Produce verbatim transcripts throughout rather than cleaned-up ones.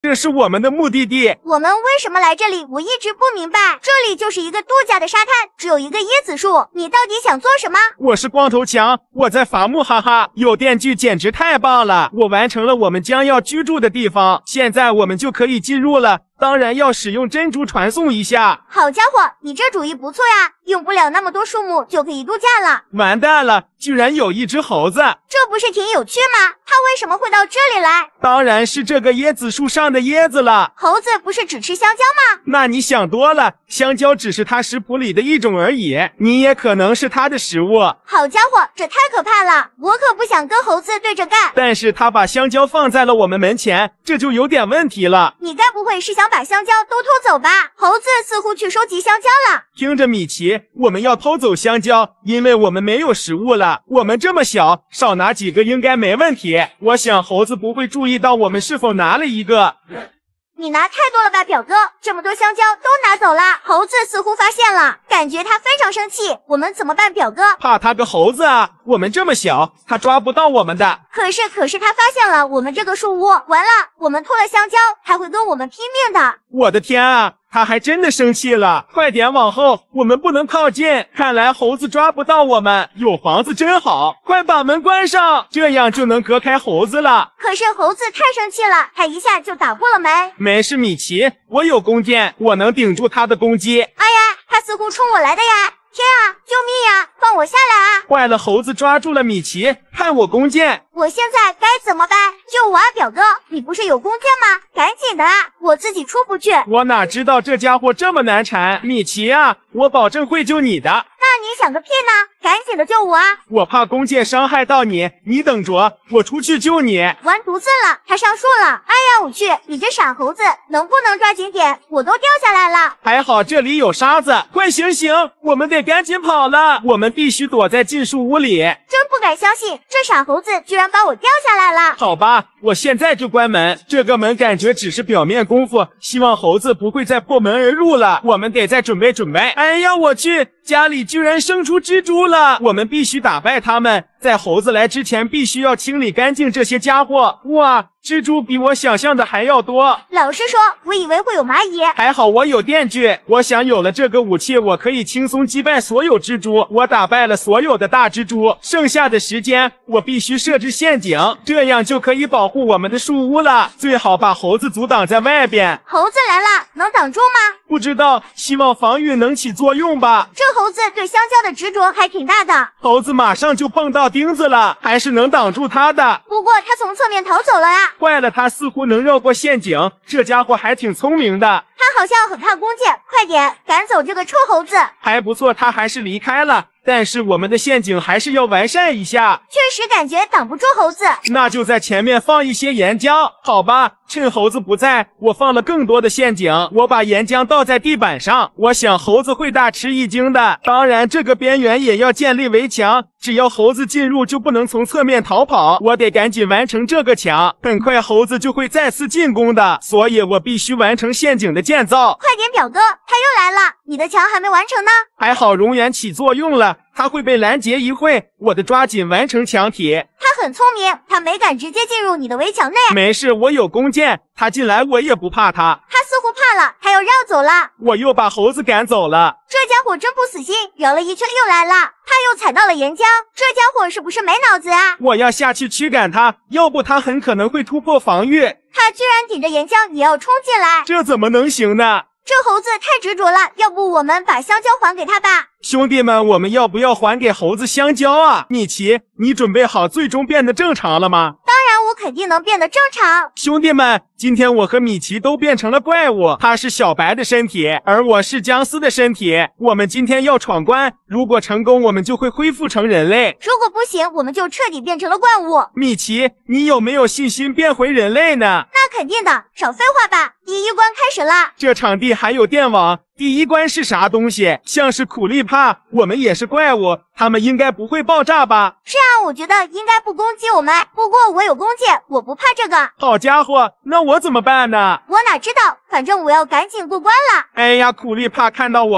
这是我们的目的地。 我们为什么来这里？我一直不明白。这里就是一个度假的沙滩，只有一个椰子树。你到底想做什么？ 我是光头强，我在伐木，哈哈，有电锯简直太棒了！我完成了我们将要居住的地方，现在我们就可以进入了。当然要使用珍珠传送一下。 好家伙，你这主意不错呀，用不了那么多树木就可以度假了。 完蛋了，居然有一只猴子， 这不是挺有趣吗？它为什么会到这里来？ 当然是这个椰子树上的椰子了。 猴子不是只吃香蕉吗？ 那你想多了，香蕉只是它食谱里的一种而已，你也可能是它的食物。 好家伙，这太可怕了，我可不想跟猴子对着干。 但是他把香蕉放在了我们门前，这就有点问题了。 你该不会是想把香蕉都偷走吧？猴子似乎去收集香蕉了。 听着米奇，我们要偷走香蕉，因为我们没有食物了。我们这么小，少拿几个应该没问题。我想猴子不会注意到我们是否拿了一个。 你拿太多了吧，表哥，这么多香蕉都拿走了。猴子似乎发现了，感觉他非常生气。我们怎么办，表哥？ 怕他个猴子啊，我们这么小，他抓不到我们的。 可是可是他发现了我们这个树屋，完了，我们偷了香蕉，他会跟我们拼命的。 我的天啊，他还真的生气了，快点往后，我们不能靠近。看来猴子抓不到我们，有房子真好，快把门关上，这样就能隔开猴子了。 可是猴子太生气了，他一下就打破了门。 没事，米奇，我有弓箭，我能顶住他的攻击。 哎呀，他似乎冲我来的呀！天啊，救命呀！放我下来啊！ 坏了，猴子抓住了米奇，看我弓箭。 我现在该怎么办？救我啊，表哥！你不是有弓箭吗？赶紧的啊！我自己出不去。 我哪知道这家伙这么难缠，米奇啊，我保证会救你的。 那你想个屁呢！赶紧的救我啊！ 我怕弓箭伤害到你，你等着，我出去救你。 完犊子了，他上树了！哎呀，我去！你这傻猴子，能不能抓紧点？我都掉下来了。 还好这里有沙子，快醒醒，我们得赶紧跑了，我们必须躲在禁树屋里。 真不敢相信，这傻猴子居然把我掉下来了。 好吧，我现在就关门。这个门感觉只是表面功夫，希望猴子不会再破门而入了。我们得再准备准备。哎呀，我去！家里居然生出蜘蛛了，我们必须打败它们。在猴子来之前，必须要清理干净这些家伙。哇，蜘蛛比我想象的还要多。 老实说，我以为会有蚂蚁。 还好我有电锯，我想有了这个武器，我可以轻松击败所有蜘蛛。我打败了所有的大蜘蛛，剩下的时间我必须设置陷阱，这样就可以保护我们的树屋了。最好把猴子阻挡在外边。 猴子来了，能挡住吗？ 不知道，希望防御能起作用吧。 这猴子对香蕉的执着还挺大的。 猴子马上就碰到钉子了，还是能挡住它的。 不过他从侧面逃走了啊！ 坏了，他似乎能绕过陷阱，这家伙还挺聪明的。 他好像很怕弓箭，快点赶走这个臭猴子。 还不错，他还是离开了。但是我们的陷阱还是要完善一下。 确实感觉挡不住猴子。 那就在前面放一些岩浆，好吧？趁猴子不在，我放了更多的陷阱。我把岩浆倒在地板上，我想猴子会大吃一惊的。当然，这个边缘也要建立围墙，只要猴子进入，就不能从侧面逃跑。我得赶紧完成这个墙，很快猴子就会再次进攻的，所以我必须完成陷阱的建造。 快点，表哥，他又来了，你的墙还没完成呢。 还好熔岩起作用了，它会被拦截一会，我得抓紧完成墙体。 他很聪明，他没敢直接进入你的围墙内。 没事，我有弓箭，他进来我也不怕他。 他似乎怕了，他要绕走了。 我又把猴子赶走了。 这家伙真不死心，绕了一圈又来了。他又踩到了岩浆，这家伙是不是没脑子啊？ 我要下去驱赶他，要不他很可能会突破防御。 他居然顶着岩浆也要冲进来， 这怎么能行呢？ 这猴子太执着了，要不我们把香蕉还给他吧？ 兄弟们，我们要不要还给猴子香蕉啊？米奇，你准备好最终变得正常了吗？ 当然，我肯定能变得正常。 兄弟们，今天我和米奇都变成了怪物，他是小白的身体，而我是姜丝的身体。我们今天要闯关，如果成功，我们就会恢复成人类； 如果不行，我们就彻底变成了怪物。 米奇，你有没有信心变回人类呢？ 那肯定的，少废话吧。第一关开始啦！ 这场地还有电网。第一关是啥东西？像是苦力怕，我们也是怪物，他们应该不会爆炸吧？ 是啊，我觉得应该不攻击我们。不过我有弓箭，我不怕这个。 好家伙，那我怎么办呢？ 我哪知道，反正我要赶紧过关了。 哎呀，苦力怕看到我了，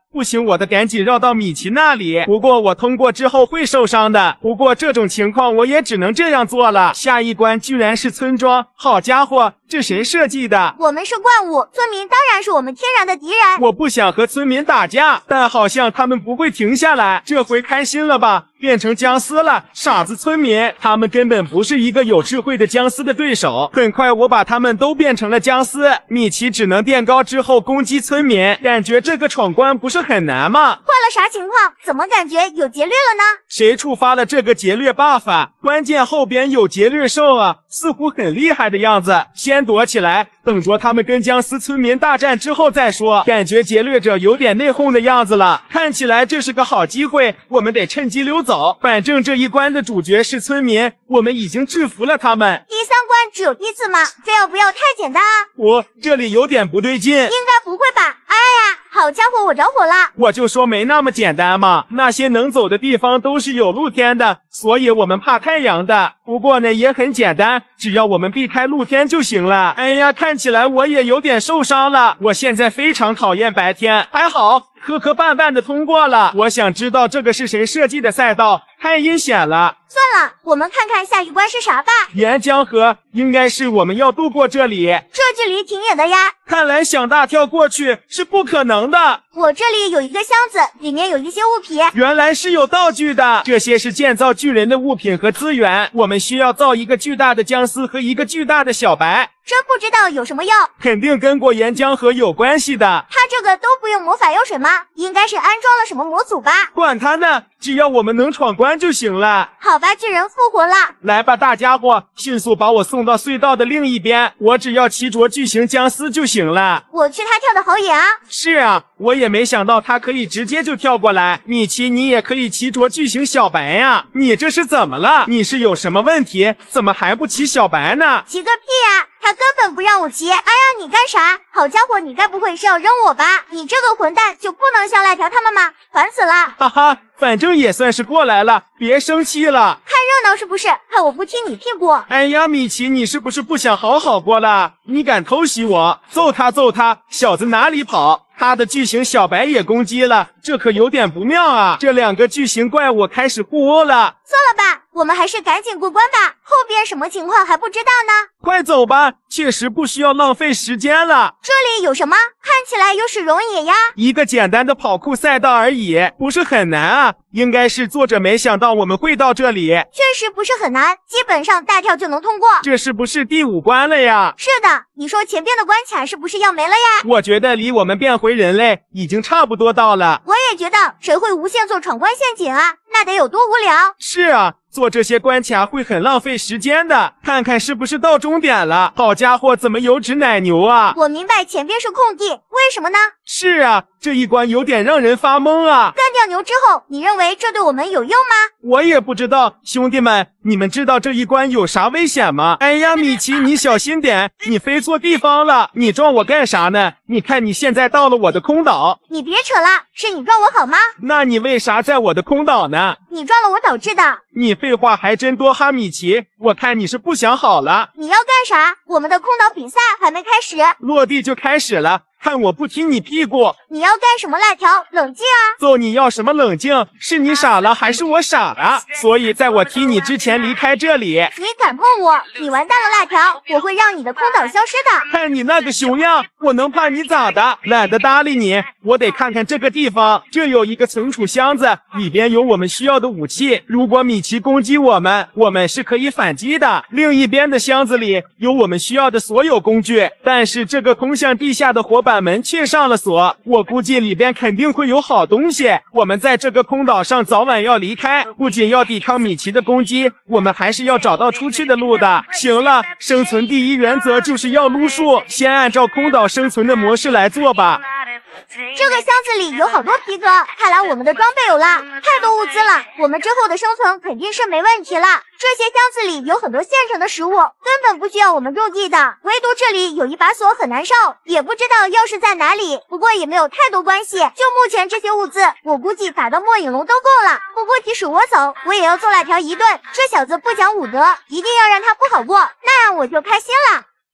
不行，我得赶紧绕到米奇那里。不过我通过之后会受伤的。不过这种情况我也只能这样做了。下一关居然是村庄，好家伙，这谁设计的？ 我们是怪物，村民当然是我们天然的敌人。 我不想和村民打架，但好像他们不会停下来。这回开心了吧？变成僵尸了，傻子村民，他们根本不是一个有智慧的僵尸的对手。很快我把他们都变成了僵尸，米奇只能垫高之后攻击村民。感觉这个闯关不是很难吗？ 坏了啥情况？怎么感觉有劫掠了呢？ 谁触发了这个劫掠 buff？ 关键后边有劫掠兽啊，似乎很厉害的样子。先躲起来，等着他们跟僵尸村民大战之后再说。感觉劫掠者有点内讧的样子了，看起来这是个好机会，我们得趁机溜走。反正这一关的主角是村民，我们已经制服了他们。 第三关只有梯次吗？非要不要太简单啊？ 我这里有点不对劲。应该不会吧？哎呀，好家伙，我着火了！ 我就说没那么简单嘛，那些能走的地方都是有露天的，所以我们怕太阳的。不过呢，也很简单，只要我们避开露天就行了。哎呀，看起来我也有点受伤了。我现在非常讨厌白天，还好磕磕绊绊的通过了。我想知道这个是谁设计的赛道，太阴险了。 算了，我们看看下一关是啥吧。 岩浆河应该是我们要渡过这里， 这距离挺远的呀。 看来想大跳过去是不可能的。 我这里有一个箱子，里面有一些物品。 原来是有道具的，这些是建造巨人的物品和资源。我们需要造一个巨大的僵尸和一个巨大的小白。 真不知道有什么用， 肯定跟过岩浆河有关系的。 它这个都不用魔法药水吗？应该是安装了什么模组吧。 管他呢，只要我们能闯关就行了。 好吧，巨人复活了。 来吧，大家伙，迅速把我送到隧道的另一边，我只要骑着巨型僵尸就行了。 我去，他跳得好远啊。 是啊，我也没想到他可以直接就跳过来。米奇，你也可以骑着巨型小白呀？你这是怎么了？你是有什么问题？怎么还不骑小白呢？ 骑个屁呀！他根本不让我骑。哎呀，你干啥？好家伙，你该不会是要扔我吧？你这个混蛋就不能像赖条他们吗？烦死了！ 哈哈，反正也算是过来了，别生气了。 看热闹是不是？看我不踢你屁股！ 哎呀，米奇，你是不是不想好好过了？你敢偷袭我？揍他揍他！小子哪里跑？他的巨型小白也攻击了，这可有点不妙啊！这两个巨型怪物开始互殴了。 算了吧，我们还是赶紧过关吧。后边什么情况还不知道呢。 快走吧，确实不需要浪费时间了。 这里有什么？看起来有水溶野呀。 一个简单的跑酷赛道而已，不是很难啊。应该是作者没想到我们会到这里。 确实不是很难，基本上大跳就能通过。 这是不是第五关了呀？ 是的，你说前边的关卡是不是要没了呀？ 我觉得离我们变回人类已经差不多到了。 我也觉得，谁会无限做闯关陷阱啊？那得有多无聊。 是啊，做这些关卡会很浪费时间的。看看是不是到终点了。好家伙，怎么有只奶牛啊？ 我明白前边是空地，为什么呢？ 是啊，这一关有点让人发懵啊。 干掉牛之后，你认为这对我们有用吗？ 我也不知道。兄弟们，你们知道这一关有啥危险吗？哎呀，米奇，你小心点，你飞错地方了。你撞我干啥呢？你看你现在到了我的空岛。 你别扯了，是你撞我好吗？ 那你为啥在我的空岛呢？ 你撞了我导致的。 你废话还真多哈，米奇，我看你是不想好了。 你要干啥？我们的空岛比赛还没开始。 落地就开始了。看我不踢你屁股！ 你要干什么？赖条，冷静啊！ 揍你要什么冷静？是你傻了还是我傻了？所以在我踢你之前离开这里。 你敢碰我，你完蛋了，赖条！我会让你的空岛消失的。 看你那个熊样，我能怕你咋的？懒得搭理你，我得看看这个地方。这有一个存储箱子，里边有我们需要的武器。如果米奇攻击我们，我们是可以反击的。另一边的箱子里有我们需要的所有工具，但是这个通向地下的火板门却上了锁，我估计里边肯定会有好东西。我们在这个空岛上早晚要离开，不仅要抵抗米奇的攻击，我们还是要找到出去的路的。行了，生存第一原则就是要撸树，先按照空岛生存的模式来做吧。 这个箱子里有好多皮革，看来我们的装备有了，太多物资了，我们之后的生存肯定是没问题了。这些箱子里有很多现成的食物，根本不需要我们种地的，唯独这里有一把锁很难受，也不知道钥匙在哪里，不过也没有太多关系，就目前这些物资，我估计打到末影龙都够了。不过提属我走，我也要揍赖条一顿，这小子不讲武德，一定要让他不好过，那样我就开心了。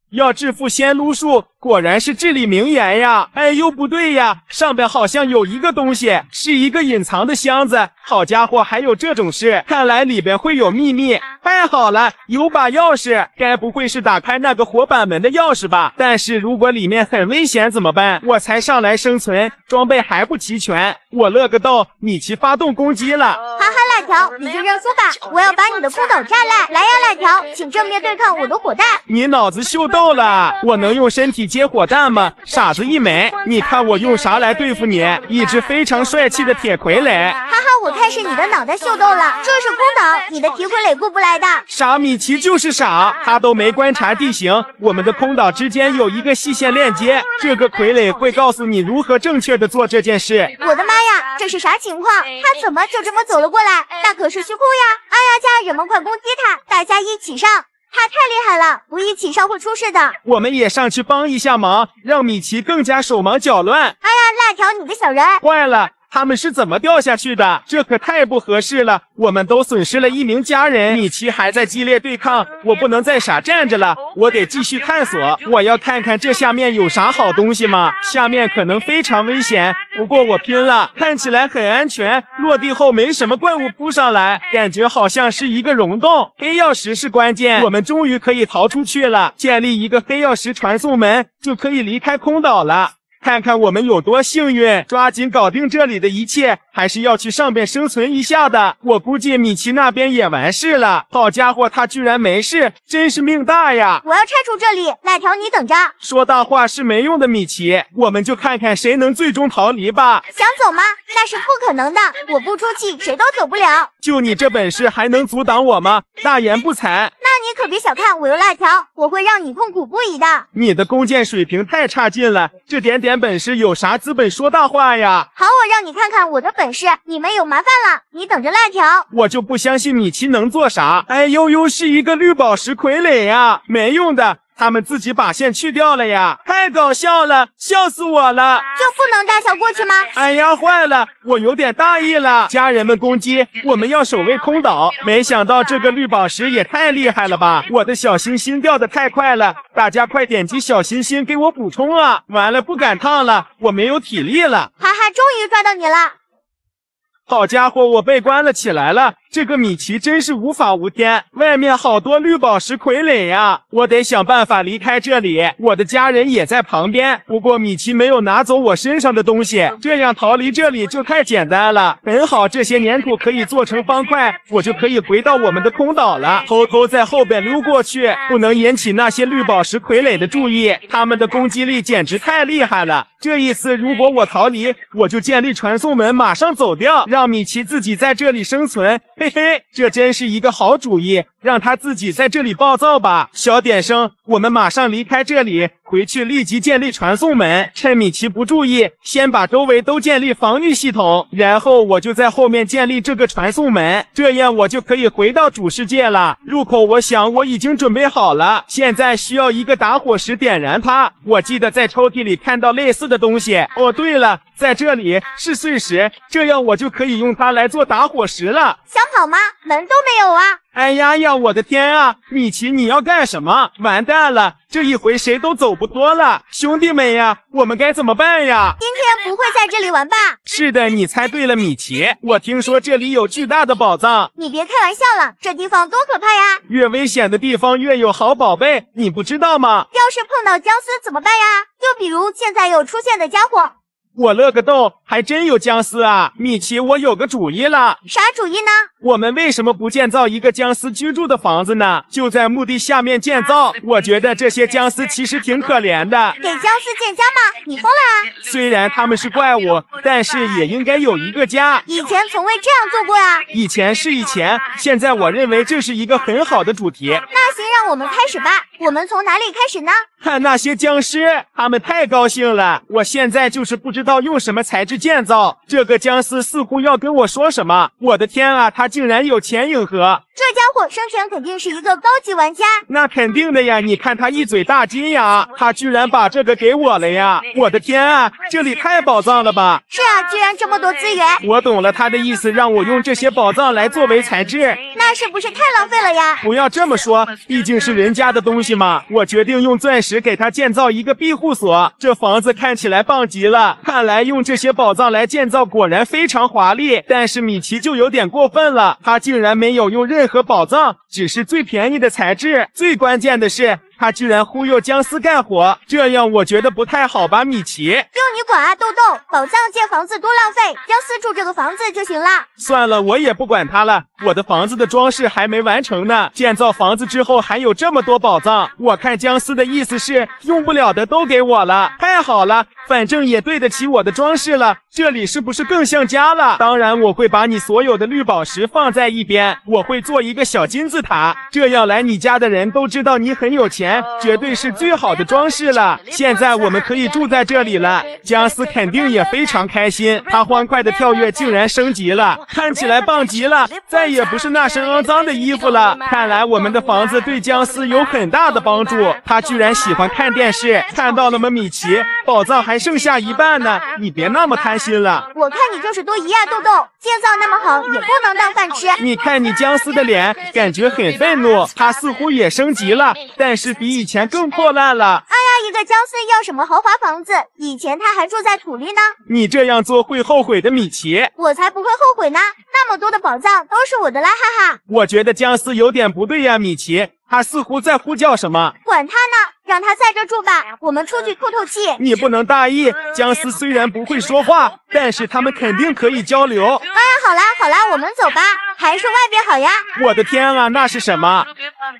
要致富先撸树，果然是至理名言呀！哎呦，不对呀，上边好像有一个东西，是一个隐藏的箱子。好家伙，还有这种事，看来里边会有秘密。太好了，有把钥匙，该不会是打开那个火板门的钥匙吧？但是如果里面很危险怎么办？我才上来生存，装备还不齐全。我乐个豆，米奇发动攻击了！ 哈哈，辣条，你就认输吧，我要把你的空岛炸烂！来呀，辣条，请正面对抗我的火弹！ 你脑子秀逗了，我能用身体接火弹吗？傻子一枚！你看我用啥来对付你？一只非常帅气的铁傀儡！ 哈哈，我看是你的脑袋秀逗了，这是空岛，你的铁傀儡过不来的。 傻米奇就是傻，他都没观察地形，我们的空岛之间有一个细线链接，这个傀儡会告诉你如何正确的做这件事。 我的妈呀，这是啥情况？他怎么就这么走了过来？那可是虚空呀！哎呀，家人们快攻击他，大家一起上！他太厉害了，不一起上会出事的。 我们也上去帮一下忙，让米奇更加手忙脚乱。 哎呀，辣条你个小人！ 坏了，他们是怎么掉下去的？这可太不合适了，我们都损失了一名家人。米奇还在激烈对抗，我不能再傻站着了，我得继续探索。我要看看这下面有啥好东西吗？下面可能非常危险，不过我拼了，看起来很安全，落地后没什么怪物扑上来，感觉好像是一个溶洞。黑曜石是关键，我们终于可以逃出去了。建立一个黑曜石传送门，就可以离开空岛了。看看我们有多幸运，抓紧搞定这里的一切，还是要去上边生存一下的。我估计米奇那边也完事了。好家伙，他居然没事，真是命大呀！ 我要拆除这里，辣条你等着。 说大话是没用的，米奇，我们就看看谁能最终逃离吧。 想走吗？那是不可能的，我不出气，谁都走不了。 就你这本事，还能阻挡我吗？大言不惭！ 那你可别小看我哟，辣条，我会让你痛苦不已的。 你的弓箭水平太差劲了，这点点本事有啥资本说大话呀？ 好，我让你看看我的本事，你们有麻烦了，你等着辣条。 我就不相信米奇能做啥。哎呦呦，是一个绿宝石傀儡呀，没用的。他们自己把线去掉了呀，太搞笑了，笑死我了！ 就不能大笑过去吗？ 哎呀，坏了，我有点大意了。家人们攻击，我们要守卫空岛。没想到这个绿宝石也太厉害了吧！我的小心心掉得太快了，大家快点击小心心给我补充啊！完了，不赶趟了，我没有体力了。 哈哈，终于抓到你了！ 好家伙，我被关了起来了。这个米奇真是无法无天，外面好多绿宝石傀儡呀！我得想办法离开这里。我的家人也在旁边，不过米奇没有拿走我身上的东西，这样逃离这里就太简单了。很好，这些粘土可以做成方块，我就可以回到我们的空岛了。偷偷在后边溜过去，不能引起那些绿宝石傀儡的注意，他们的攻击力简直太厉害了。这一次如果我逃离，我就建立传送门，马上走掉，让米奇自己在这里生存。嘿嘿，这真是一个好主意，让他自己在这里暴躁吧。小点声，我们马上离开这里，回去立即建立传送门。趁米奇不注意，先把周围都建立防御系统，然后我就在后面建立这个传送门，这样我就可以回到主世界了。入口我想我已经准备好了，现在需要一个打火石点燃它。我记得在抽屉里看到类似的东西。哦，对了，在这里是碎石，这样我就可以用它来做打火石了。 想跑吗？门都没有啊！ 哎呀呀，我的天啊！米奇，你要干什么？完蛋了，这一回谁都走不脱了。兄弟们呀，我们该怎么办呀？ 今天不会在这里玩吧？ 是的，你猜对了，米奇。我听说这里有巨大的宝藏。 你别开玩笑了，这地方多可怕呀！ 越危险的地方越有好宝贝，你不知道吗？ 要是碰到僵尸怎么办呀？就比如现在有出现的家伙。 我乐个豆，还真有僵尸啊！米奇，我有个主意了。 啥主意呢？ 我们为什么不建造一个僵尸居住的房子呢？就在墓地下面建造。我觉得这些僵尸其实挺可怜的。 给僵尸建家吗？你疯了啊！ 虽然他们是怪物，但是也应该有一个家。 以前从未这样做过呀。 以前是以前，现在我认为这是一个很好的主题。 那行，让我们开始吧。我们从哪里开始呢？ 看那些僵尸，他们太高兴了。我现在就是不知道用什么材质建造。这个僵尸似乎要跟我说什么。我的天啊，他竟然有钱银盒！ 这家伙生前肯定是一个高级玩家。 那肯定的呀，你看他一嘴大金牙，他居然把这个给我了呀！我的天啊，这里太宝藏了吧！ 是啊，居然这么多资源。 我懂了他的意思，让我用这些宝藏来作为材质。 那是不是太浪费了呀？ 不要这么说，毕竟是人家的东西。 西吗？我决定用钻石给他建造一个庇护所。这房子看起来棒极了，看来用这些宝藏来建造果然非常华丽。但是米奇就有点过分了，他竟然没有用任何宝藏，只是最便宜的材质。最关键的是，他居然忽悠僵尸干活，这样我觉得不太好吧，米奇。 用你管啊，豆豆！宝藏建房子多浪费，僵尸住这个房子就行了。 算了，我也不管他了，我的房子的装饰还没完成呢。建造房子之后还有这么多宝藏，我看僵尸的意思是用不了的都给我了。太好了，反正也对得起我的装饰了。这里是不是更像家了？当然，我会把你所有的绿宝石放在一边，我会做一个小金字塔，这样来你家的人都知道你很有钱，绝对是最好的装饰了。现在我们可以住在这里了，僵尸肯定也非常开心，他欢快的跳跃竟然升级了，看起来棒极了，再也不是那身肮脏的衣服了。看来我们的房子对僵尸有很大的帮助。他居然喜欢看电视，看到了吗，米奇？宝藏还剩下一半呢，你别那么贪心了。 我看你就是多疑啊，豆豆！建造那么好，也不能当饭吃。 你看你僵尸的脸，感觉很愤怒，他似乎也升级了，但是比以前更破烂了。 哎呀，一个僵尸要什么豪华房子？以前他还住在土里呢。 你这样做会后悔的，米奇。 我才不会后悔呢，那么多的宝藏都是我的啦，哈哈。 我觉得僵尸有点不对呀，米奇，他似乎在呼叫什么。 管他呢，让他在这住吧，我们出去透透气。 你不能大意，僵尸虽然不会说话，但是他们肯定可以交流。 哎呀，好啦好啦，我们走吧，还是外边好呀。 我的天啊，那是什么？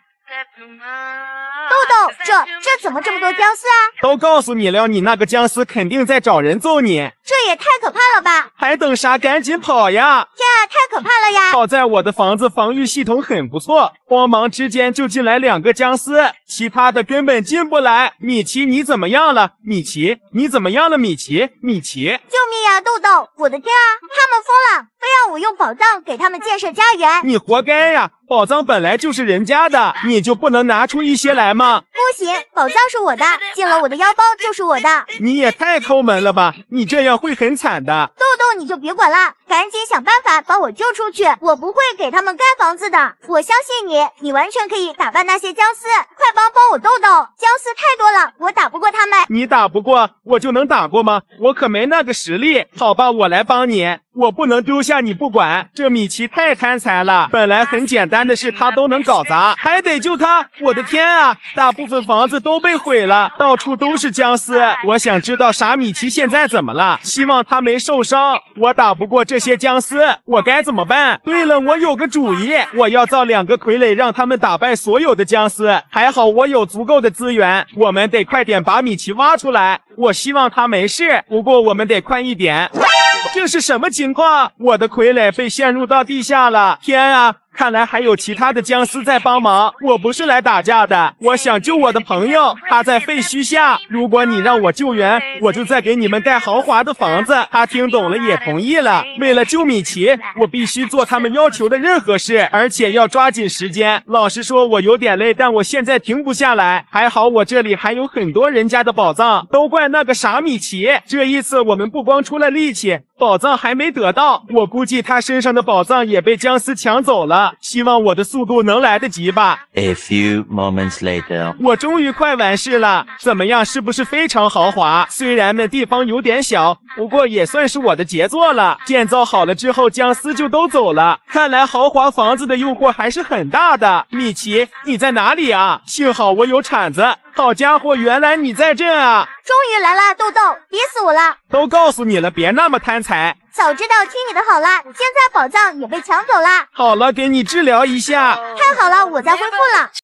豆豆，这这怎么这么多僵尸啊？ 都告诉你了，你那个僵尸肯定在找人揍你。 这也太可怕了吧！ 还等啥？赶紧跑呀！ 天啊，太可怕了呀！ 好在我的房子防御系统很不错，慌忙之间就进来两个僵尸，其他的根本进不来。米奇，你怎么样了？米奇，你怎么样了？米奇，米奇！ 救命呀，豆豆！我的天啊，他们疯了，非要我用宝藏给他们建设家园。 你活该呀！宝藏本来就是人家的，你就不能拿出一些来吗？ 不行，宝藏是我的，进了我的腰包就是我的。 你也太抠门了吧！你这样会很惨的。 豆豆，你就别管了，赶紧想办法把我救出去。我不会给他们盖房子的，我相信你，你完全可以打败那些僵尸。快帮帮我豆豆，僵尸太多了，我打不过他们。 你打不过，我就能打过吗？我可没那个实力。好吧，我来帮你。我不能丢下你不管，这米奇太贪财了。本来很简单的事他都能搞砸，还得救他。我的天啊，大部分房子都被毁了，到处都是僵尸。我想知道傻米奇现在怎么了，希望他没受伤。我打不过这些僵尸，我该怎么办？对了，我有个主意，我要造两个傀儡，让他们打败所有的僵尸。还好我有足够的资源，我们得快点把米奇挖出来。我希望他没事，不过我们得快一点。这是什么情况？我的傀儡被陷入到地下了！天啊！看来还有其他的僵尸在帮忙。我不是来打架的，我想救我的朋友，他在废墟下。如果你让我救援，我就再给你们盖豪华的房子。他听懂了也同意了。为了救米奇，我必须做他们要求的任何事，而且要抓紧时间。老实说，我有点累，但我现在停不下来。还好我这里还有很多人家的宝藏，都怪那个傻米奇。这一次我们不光出了力气，宝藏还没得到，我估计他身上的宝藏也被僵尸抢走了。希望我的速度能来得及吧。 A few moments later， 我终于快完事了，怎么样，是不是非常豪华？虽然那地方有点小，不过也算是我的杰作了。建造好了之后，僵尸就都走了。看来豪华房子的诱惑还是很大的。米奇，你在哪里啊？幸好我有铲子。好家伙，原来你在这啊！ 终于来了，豆豆，逼死我了！ 都告诉你了，别那么贪财。 早知道听你的好了，现在宝藏也被抢走了。 好了，给你治疗一下。 太好了，我在恢复了。